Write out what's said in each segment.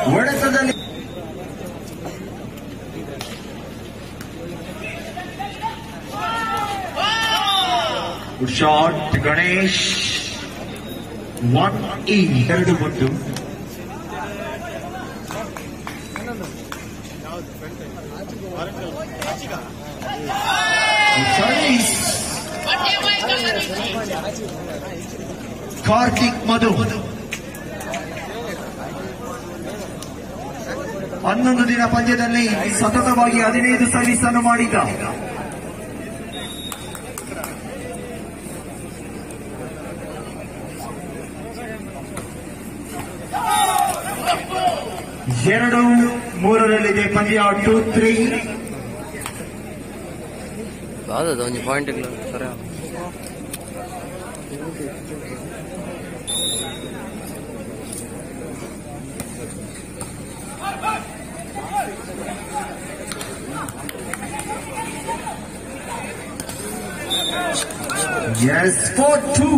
ಹೊಡೆತದಲ್ಲಿ shot Ganesh 1 2 ಬಂದು service Karthik ಮಧು 11 ದಿನ ಪಂದ್ಯದಲ್ಲಿ ಸತತವಾಗಿ 15 ಸರ್ವಿಸ್ ಅನ್ನು ಮಾಡಿದ್ದ. ಎರಡು ಮೂರರಲ್ಲಿದೆ ಪಂದ್ಯ 2-3. ಒಂದು ಪಾಯಿಂಟ್ ಇಲ್ಲ ಸರ. ಎಸ್ 4-2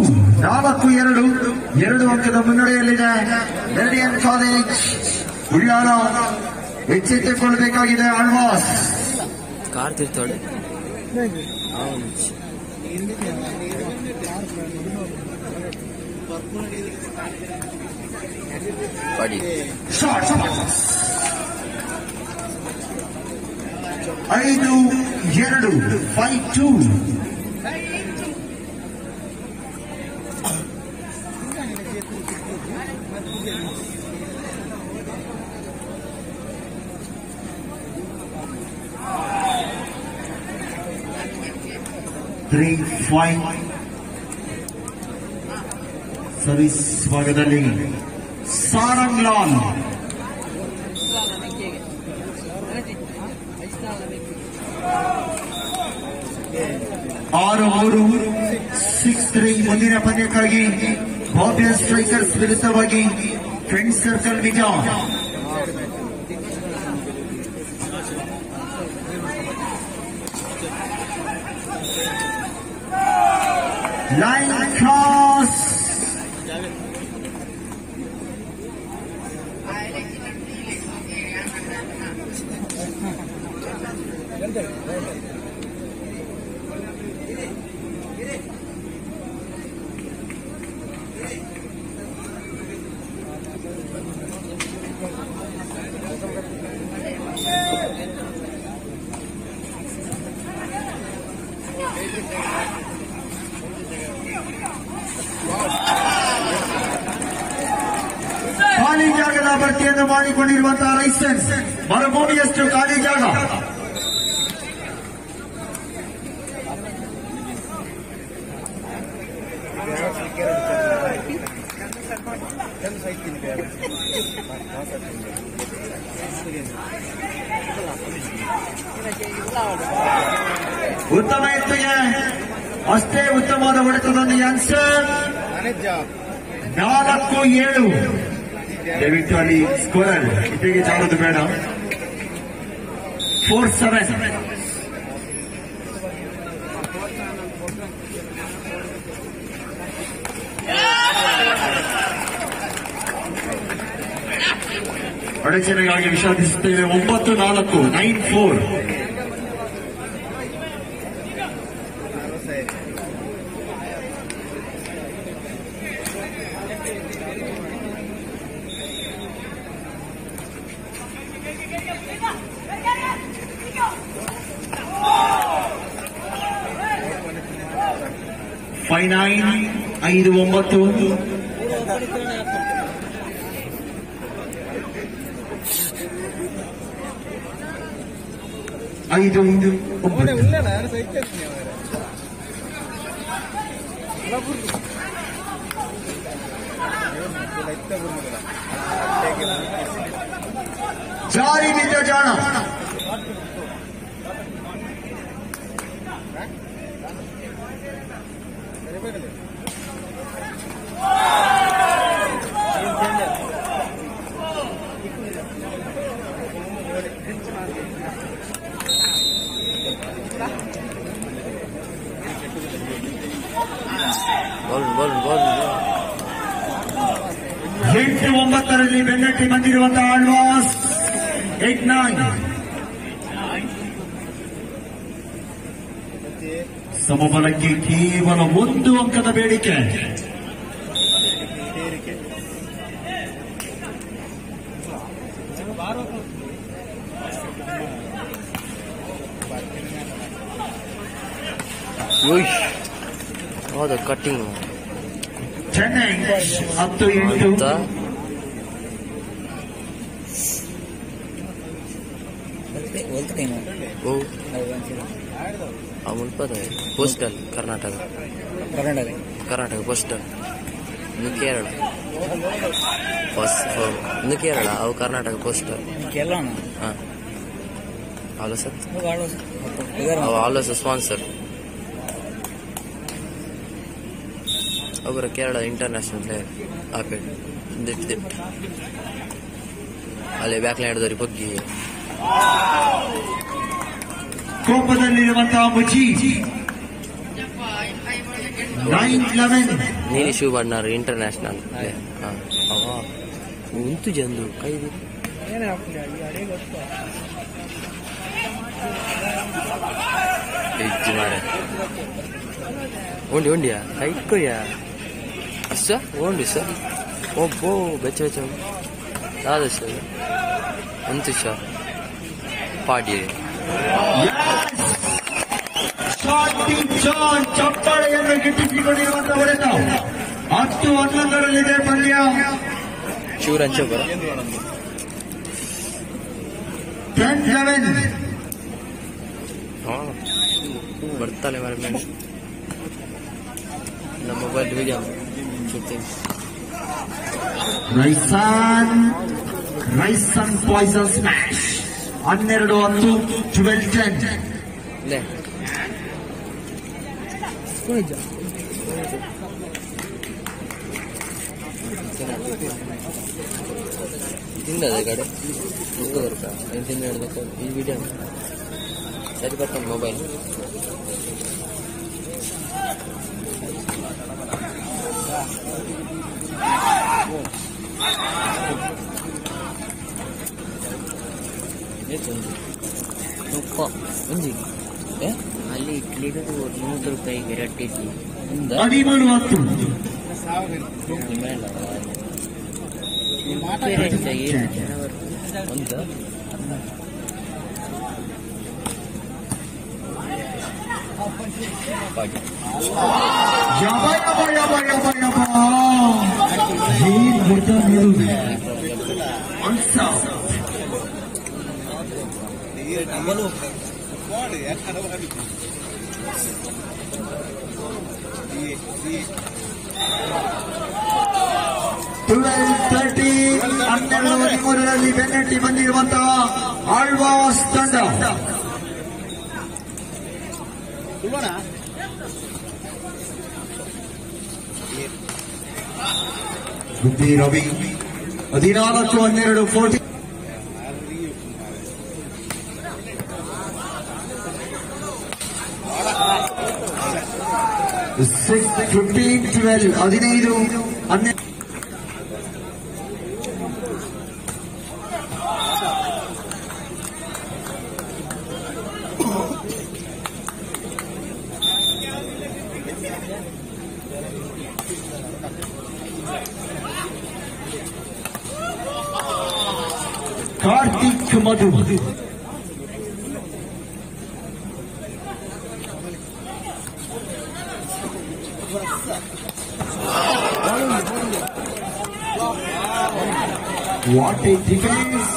4-2 ಅಂಕದ ಮುನ್ನಡೆಯಲ್ಲಿದೆ ಮೆರಿಡಿಯನ್ ಕಾಲೇಜ್. ಉಳ್ಳಾಲ ಎಚ್ಚೆತ್ತುಕೊಳ್ಳಬೇಕಾಗಿದೆ. ಆಳ್ವಾಸ್ ಕಾರ್ ತಿರ್ತಾಳೆ ಶಾಟ್ 5-2 5-2. ಸರ್ವಿಸ್ ಭಾಗದಲ್ಲಿ ಸಾರಂಗ್ ಲಾಲ್ 6-3 6-3. ಮುಂದಿನ ಪಂದ್ಯಕ್ಕಾಗಿ ಭವ್ಯ ಸ್ಟ್ರೈಕರ್ಸ್ ವಿರುದ್ಧವಾಗಿ ಫ್ರೆಂಡ್ ಸರ್ಕಲ್ ನಿಜ. ಲೈನ್ ಕ್ರಾಸ್ ಖಾಲಿ ಜಾಗದ ಭರ್ತಿಯನ್ನು ಮಾಡಿಕೊಂಡಿರುವಂತಹ ಲೈಸೆನ್ಸ್ ಮರುಭೂಮಿಯಷ್ಟು ಖಾಲಿ ಜಾಗ. ಉತ್ತಮ ಎತ್ತಿಗೆ ಅಷ್ಟೇ ಉತ್ತಮವಾದ ಹೊಡೆತದೊಂದು ಆನ್ಸರ್ 4-7. ದಯವಿಟ್ಟು ಅಲ್ಲಿ ಸ್ಕೋರರ್ ಇಟ್ಟಿಗೆ ಚಾಡೋದು ಬೇಡ. 4-7. ಅಡಚಣೆಗಾಗಿ ವಿಷಾದಿಸುತ್ತೇವೆ. 9-4 9-4. ಫೈವ್-9 5-9. ಜಾರಿ ಬಿದ್ದ ಜಾಣ. 8-9 ಬೆನ್ನಟ್ಟಿ ಬಂದಿರುವಂತಹ ಆಳ್ವಾಸ್ 8-9 ಸಮಬಲಕ್ಕೆ ಕೇವಲ 1 ಅಂಕದ ಬೇಡಿಕೆ. ಹೌದು cutting Chennai 10-8 postal Karnataka postal ಇನ್ನು ಕೇರಳ ಇನ್ನು ಕೇರಳ ಅವು ಕರ್ನಾಟಕ ಪೋಸ್ಟಲ್ ಹಾಂ ಆಲೋಸ ಸ್ಪಾನ್ಸರ್ ಅವರ ಕೇರಳ ಇಂಟರ್ನ್ಯಾಷನಲ್ ಪ್ಲೇಯರ್ ಆಪೇಡ್ ದಿಟ್ ಅಲ್ಲಿ ಬ್ಯಾಕ್ಲೈನ್ ಹಿಡಿದವ್ರಿಗೆ ಬಗ್ಗಿ ಕೋಪದಲ್ಲಿರುವಂತಹ ಮುಜಿ 9-11 ನೀಲಿ ಶೂ ಬಣ್ಣರು ಇಂಟರ್ನ್ಯಾಷನಲ್ ಉಂಟು ಜಂದು ಕೈದು ಮಾರೆ ಉಂಡಿಯಾ ಕೈಕೊಯ್ಯ ಸರ್ ಓಂಡಿ ಸರ್ ಒಬ್ಬೋ ಬೆಚ್ಚ ಬೆಚ್ಚ ಯಾವ್ದು ಸರ್ ಅಂತು ಸರ್ ಪಾಡಿ ಚಪ್ಪಾಳೆಯನ್ನು ಗಿಟ್ಟಿಸಿಕೊಂಡಿರುವಂತಹ ಹೊಡೆತ 10-11 ಪಂದ್ಯ. ಶಿವರಂಚ ಬರ 10-11 ಬರ್ತಾಳೆ ಮರ ಮೇಲೆ ನಮ್ಮ ಮೊಬೈಲ್ ವಿಡಿಯೋ ರೈಸನ್ ಪಾಯ್ಸನ್ ಸ್ಮ್ಯಾಶ್ 12-10 12-10 ತಿಂದದೆ ಕಡೆ ತಿಂದು ಹೇಳ್ಬೇಕು ಈ ವಿಡಿಯೋ ಸರಿ ಬರ್ತಾನೆ ಮೊಬೈಲ್ ಒಂಜಿ ಅಲ್ಲಿ ಇಡ್ಲಿಗೆ 100 ರೂಪಾಯಿಗೆ ರೊಟ್ಟಿ 13-10 ಒಂದು ರಲ್ಲಿ ಬೆನ್ನಟ್ಟಿ ಬಂದಿರುವಂತಹ ಆಳ್ವಾಸ್ ತಂಡ ಗುಬ್ಬಿರವಿ 14-12 14 15-12 15-12 ಕಾರ್ತಿಕ್ ಮಧು What a defense!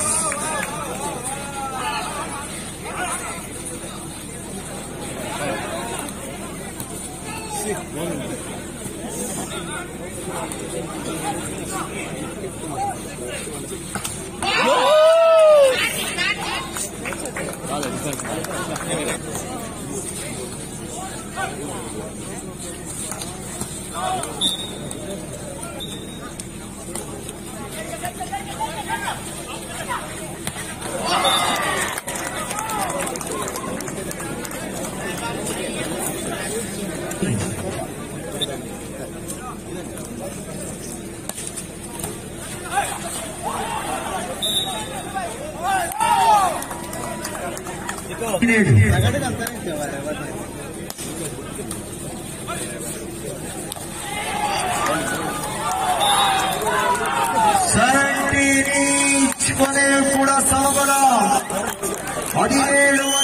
ಕೊನೆಯೂ ಕೂಡ ಸಮಬಲ 17-17.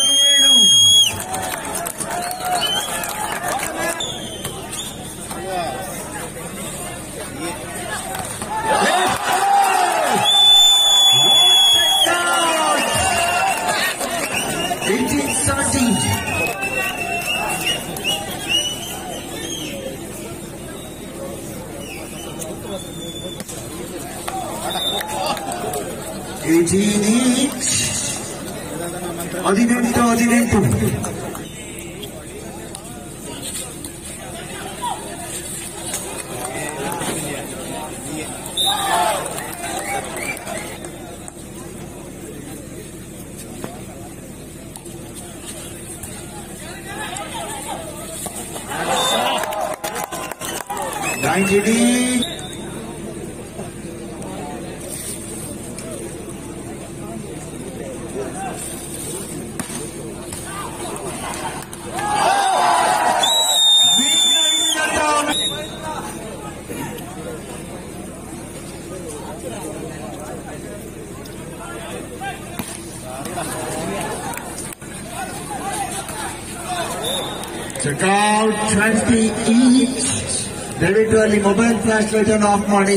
Check out 20 each. ದಯವಿಟ್ಟು ಅಲ್ಲಿ ಮೊಬೈಲ್ ಫ್ಲಾಶ್ ಲೈಟ್ ಅನ್ನು ಆಫ್ ಮಾಡಿ.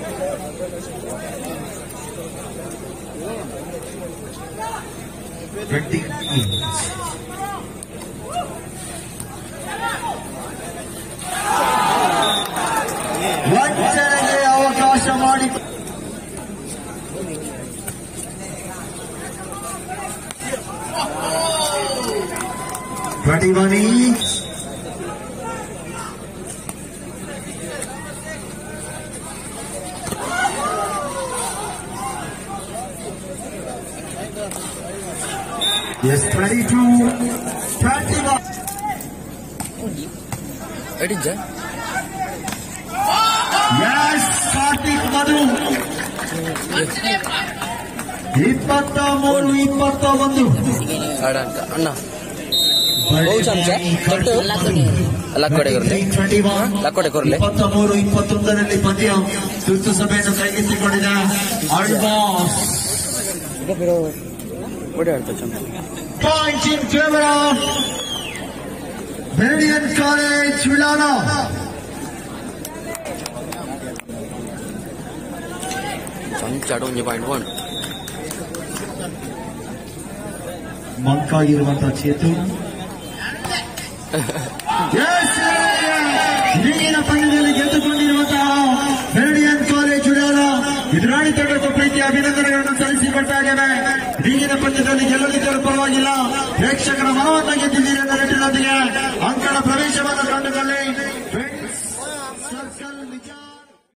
ವಂಚನೆಗೆ ಅವಕಾಶ ಮಾಡಿ. Yes, 22, 21. Yes, Karthik Madhu. 23-21. ಪಂದ್ಯ ತುರ್ತು ಸಭೆಯನ್ನು ಕೈಗೆತ್ತಿಕೊಂಡಿದೆ. Point in favor of Meridian College, Vilana. ಮಂಕಾಗಿರುವಂತಹ Chethu. ಈಗಿನ ಪಂದ್ಯದಲ್ಲಿ ಗೆದ್ದುಕೊಂಡಿರುವಂತಹ ಮೆರಿಡಿಯನ್ ಕಾಲೇಜ್ ವಿಳಾಲ ಎದುರಾಳಿ ತಂಡಕ್ಕೂ ಪ್ರೀತಿಯ ಅಭಿನಂದನೆಗಳನ್ನು ಸಲ್ಲಿಸಿಕೊಡ್ತಾ ಇದ್ದೇವೆ. ಈಗಿನ ಪಂದ್ಯದಲ್ಲಿ ಗೆಲ್ಲದಿದ್ದರೂ ಪರವಾಗಿಲ್ಲ, ಪ್ರೇಕ್ಷಕರ ಮನವನ್ನು ಗೆದ್ದಿದ್ದೀರಿ ಎನ್ನುವ ನಿಟ್ಟಿನೊಂದಿಗೆ ಅಂಕಣ ಪ್ರವೇಶವನ್ನು